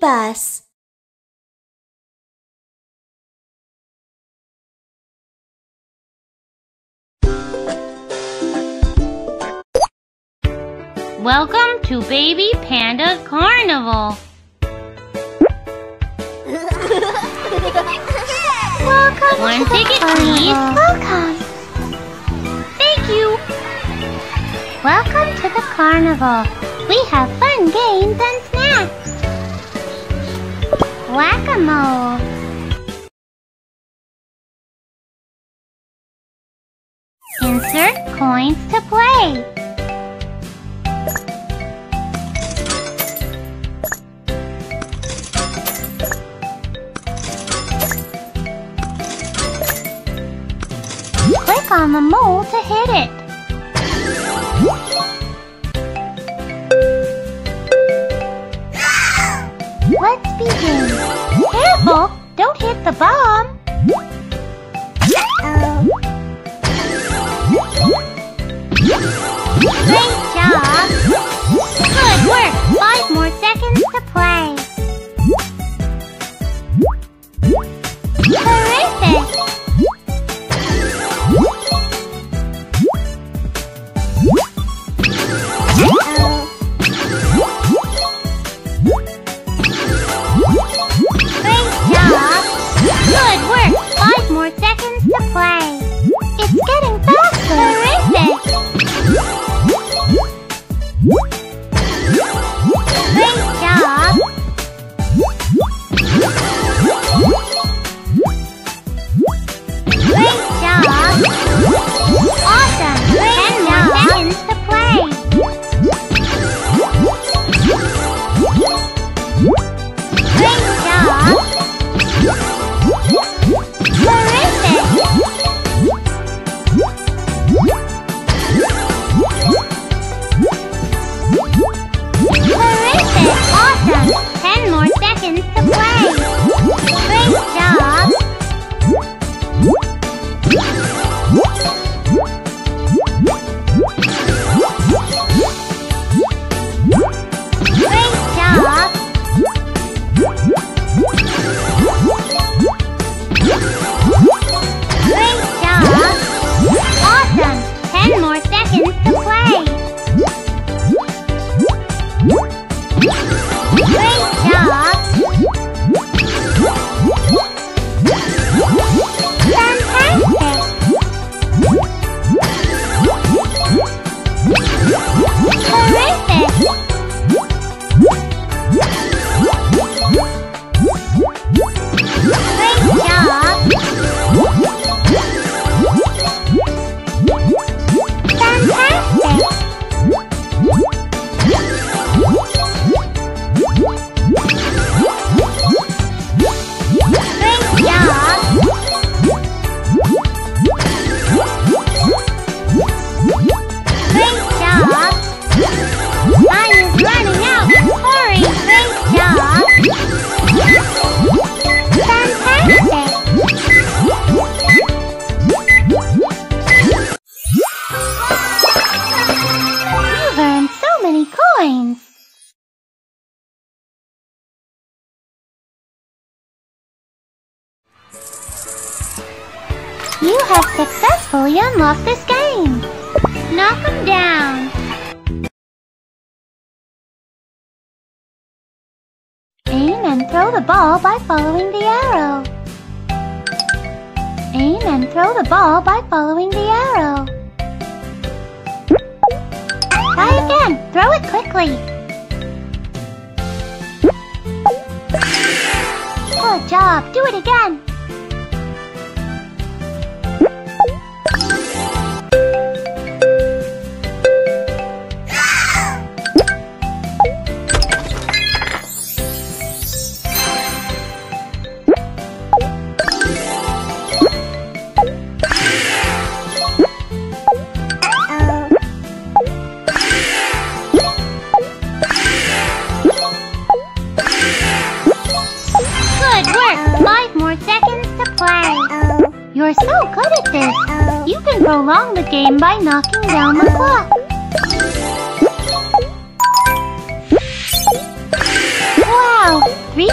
bus. Welcome to Baby Panda Carnival. Welcome One to the ticket, carnival. please. Welcome. Thank you. Welcome to the carnival. We have fun games and snacks. Whack-a-mole. Insert coins to play. Click on the mole to hit it. Let's begin. Careful! Don't hit the bomb! Great job! Good work! 5 more seconds to play. Terrific! Good work! 5 more seconds to play. It's getting faster. Terrific! Great job! Great job! Awesome! 10 more seconds to play. Great job! Awesome! 10 more seconds to play. Great job! Great job! Great job! Awesome! 10 more seconds to play. Great job! Fantastic! Terrific! Great job! Fantastic! You have successfully unlocked this game. Knock them down. Aim and throw the ball by following the arrow. Aim and throw the ball by following the arrow. Try again. Throw it quickly. Good job. Do it again. You're so good at this! You can prolong the game by knocking down the clock. Wow! 3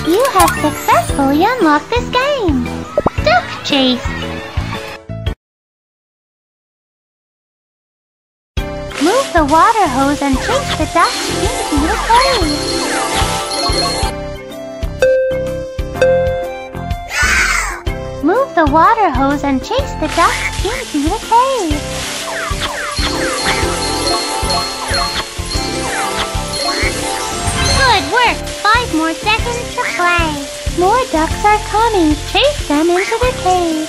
You have successfully unlocked this game. Duck Chase. Move the water hose and chase the ducks into the cave. Move the water hose and chase the ducks into the cave. Good work! 5 more seconds to play. More ducks are coming. Chase them into the cave.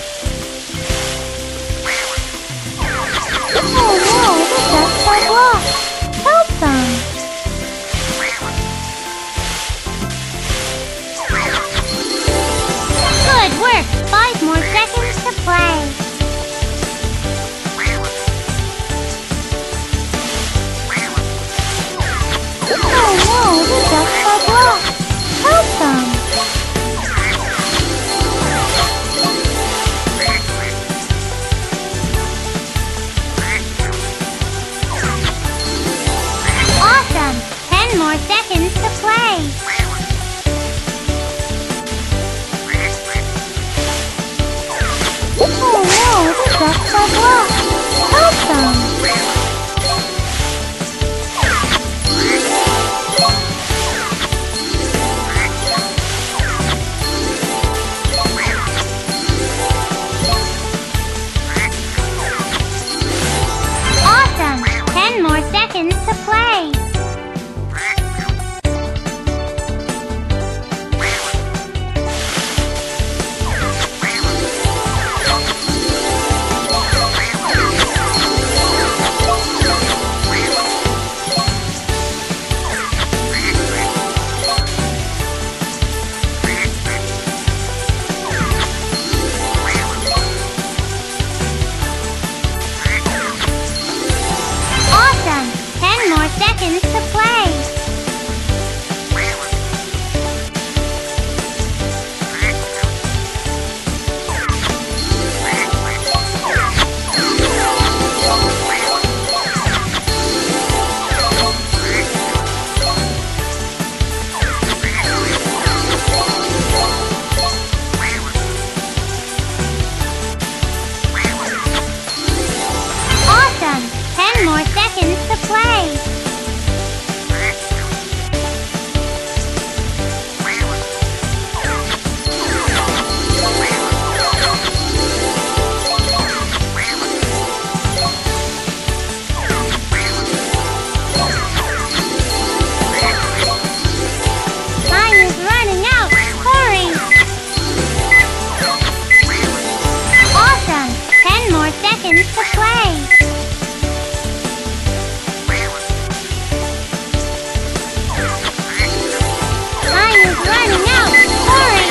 Oh no, the ducks are blocked. Help them. Good work! 5 more seconds to play. Oh no, the ducks are blocked. Help them. Awesome! 10 more seconds to play. Oh no, the ducks are blocked. Help them. Awesome! 10 more seconds to play. Awesome! 10 more seconds to play. Awesome! 10 more seconds to play. Time is running out. Hurry! Awesome! 10 more seconds to play. Time is running out. Hurry!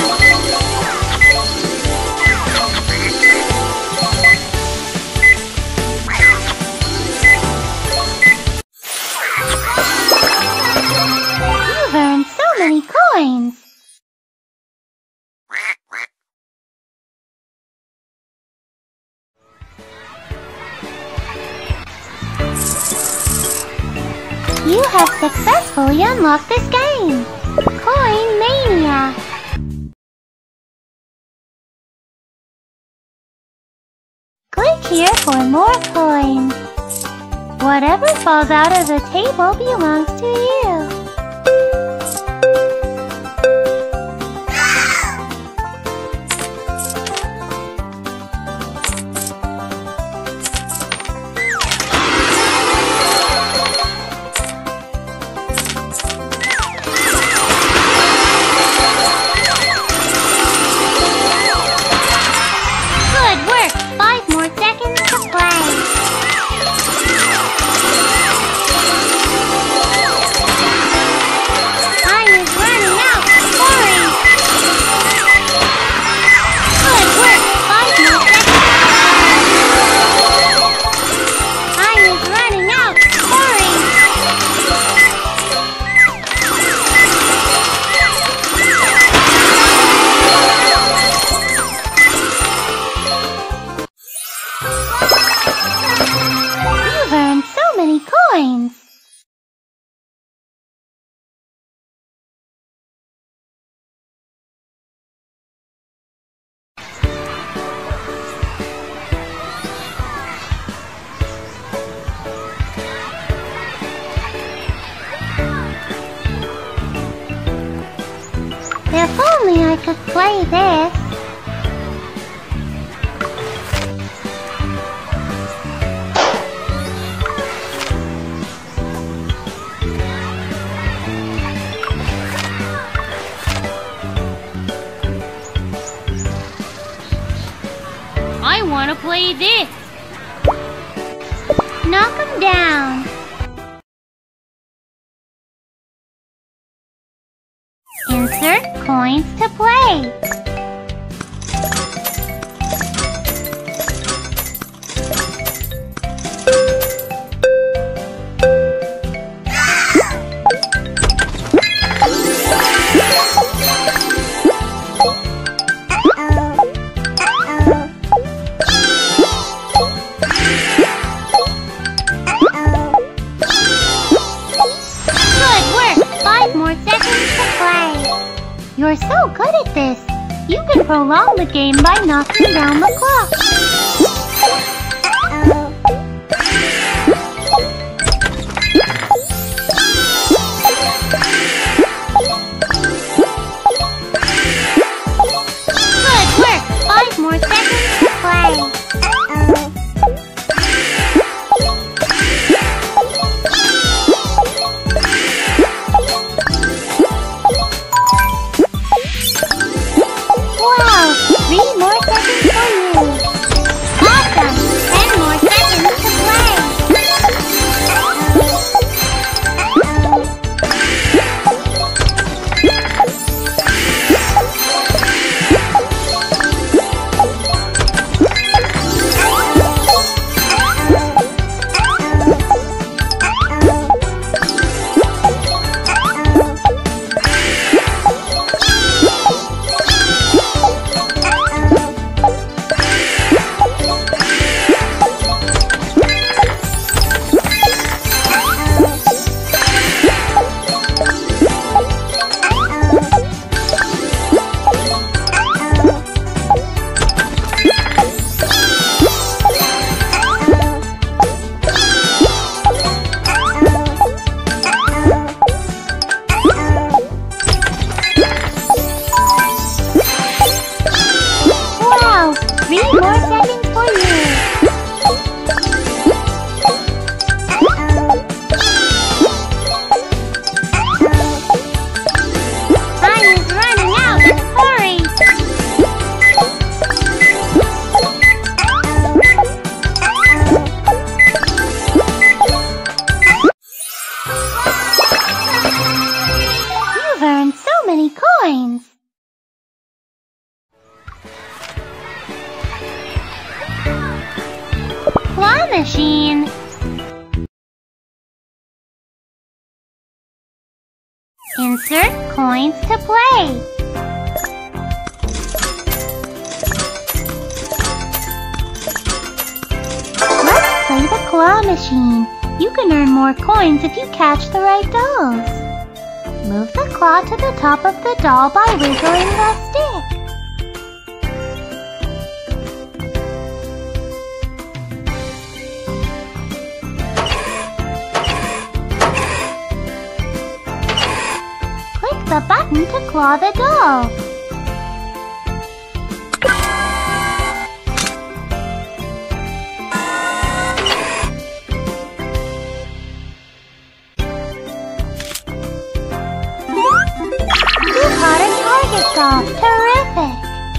You've earned so many coins. You have successfully unlocked this game. Coin Mania. Click here for more coins. Whatever falls out of the table belongs to you. Good work! 5 more seconds to play. I could play this. I want to play this. Knock 'em down. Insert coins to play. Good work. 5 more seconds to play. You're so good at this. You can prolong the game by knocking down the clock. Good work. 5 more seconds to play. Wow, 3 more seconds for you. Awesome. 10 more seconds to play. Wow, 3 more seconds for you. Time is running out. Hurry. You've earned so many coins. Claw machine. Insert coins to play. Let's play the claw machine. You can earn more coins if you catch the right dolls. Move the claw to the top of the doll by wiggling the stick. Click the button to claw the doll. You caught a target doll. Terrific!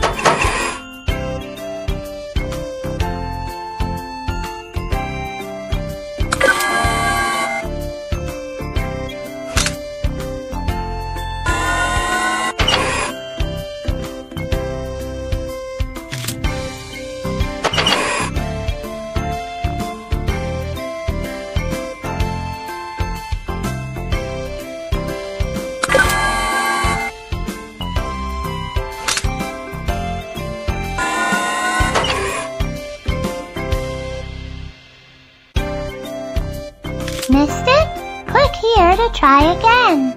Missed it? Click here to try again.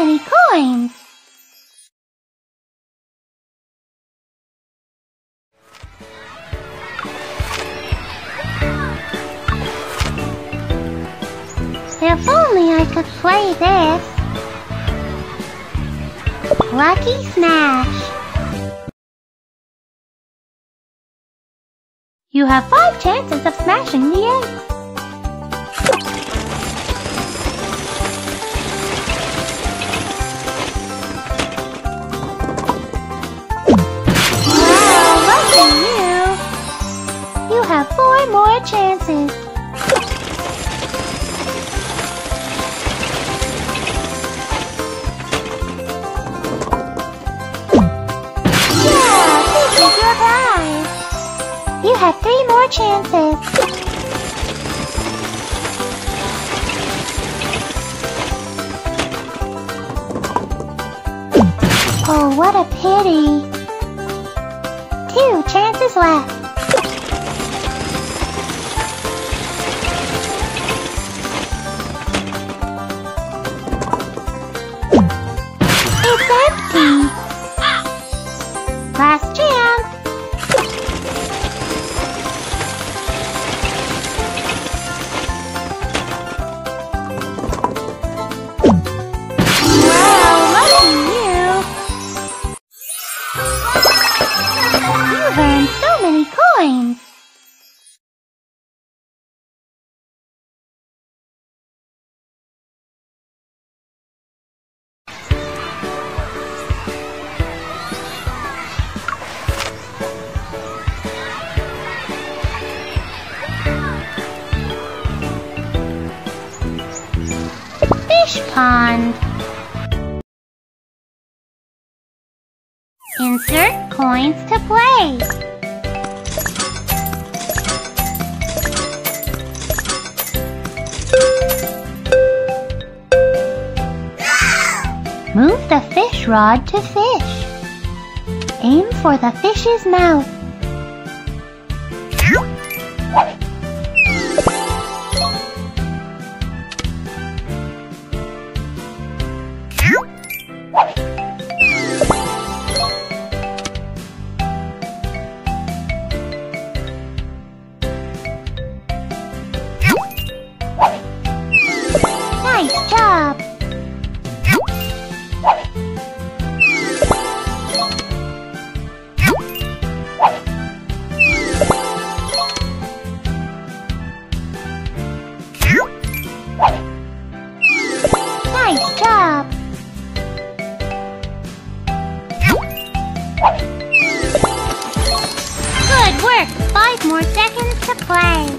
many coins. If only I could play this. Lucky Smash. You have 5 chances of smashing the eggs. Wow, lucky you! You have 4 more chances. Yeah, this is your prize. You have 3 more chances. Oh, what a pity. 2 chances left. It's empty. Last chance. Wow, lucky you! You've earned so many coins. Fish pond. Insert coins to play. Move the fish rod to fish. Aim for the fish's mouth. Nice job! Nice job! Good work! 5 more seconds to play.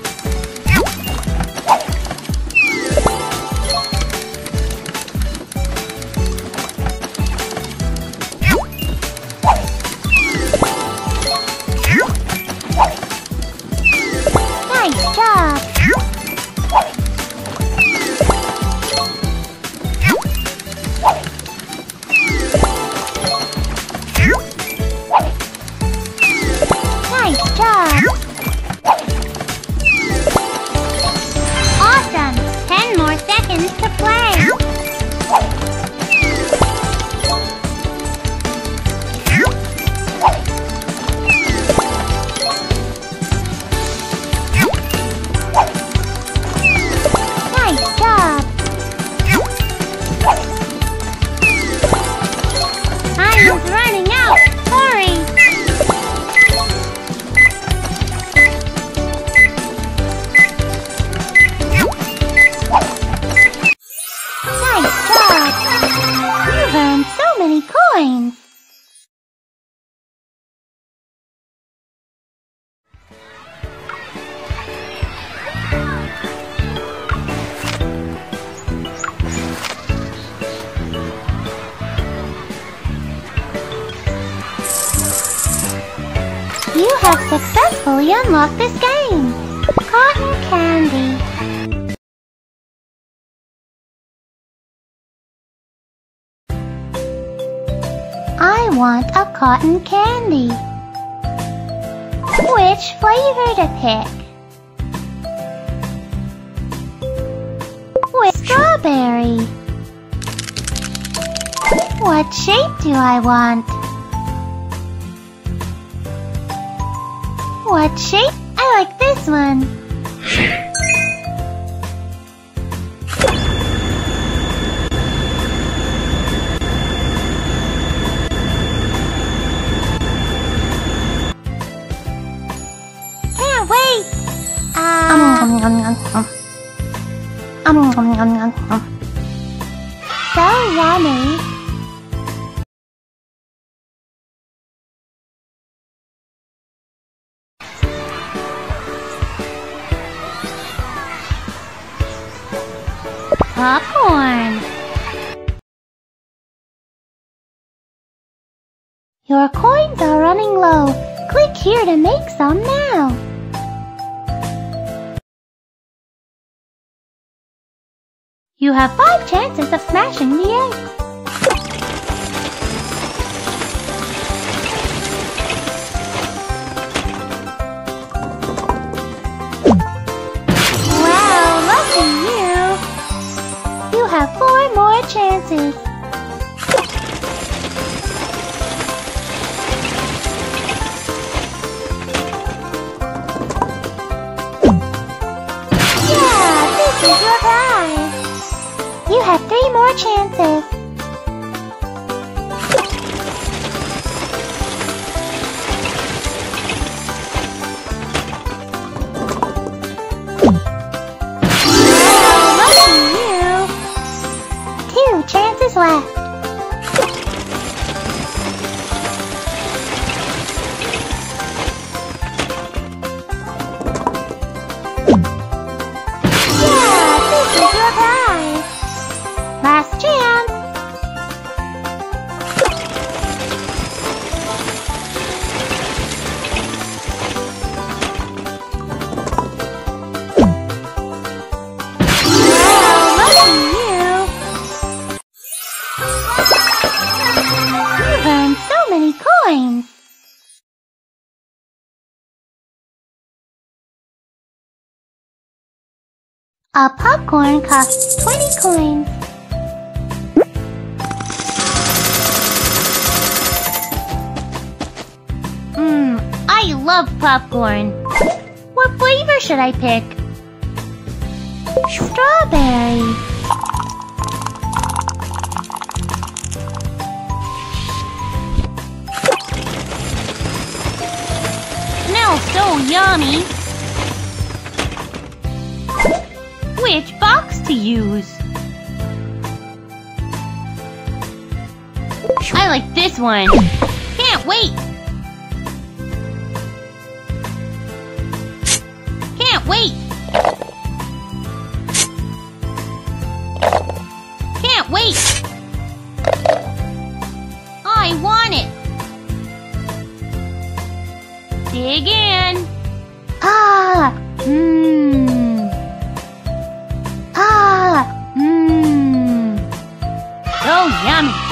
Nice job! Nice job! Awesome! 10 more seconds to play. Nice job! Time is running out! Hurry! Nice job! You've earned so many coins! You have successfully unlocked this game! Cotton candy! I want a cotton candy. Which flavor to pick? With strawberry. What shape do I want? What shape? I like this one. Can't wait! So yummy. Popcorn. Your coins are running low. Click here to make some now. You have 5 chances of smashing the eggs. Wow, lucky you! You have 4 more chances. Yeah, this is your prize. You have 3 more chances. Wow, lucky you! 2 chances left. Yeah, this is your prize. Last chance. Wow, lucky you! You've earned so many coins. A popcorn costs 20 coins. I love popcorn. What flavor should I pick? Strawberry. Smells so yummy. Which box to use? I like this one. Can't wait. Can't wait. Can't wait. I want it. Dig in. Ah, So yummy.